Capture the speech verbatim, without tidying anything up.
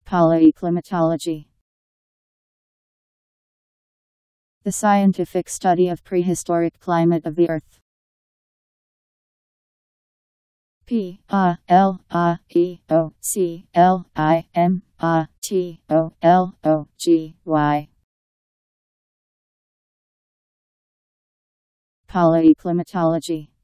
Palaeoclimatology. The scientific study of prehistoric climate of the Earth. P A L A E O C L I M A T O L O G Y. Palaeoclimatology.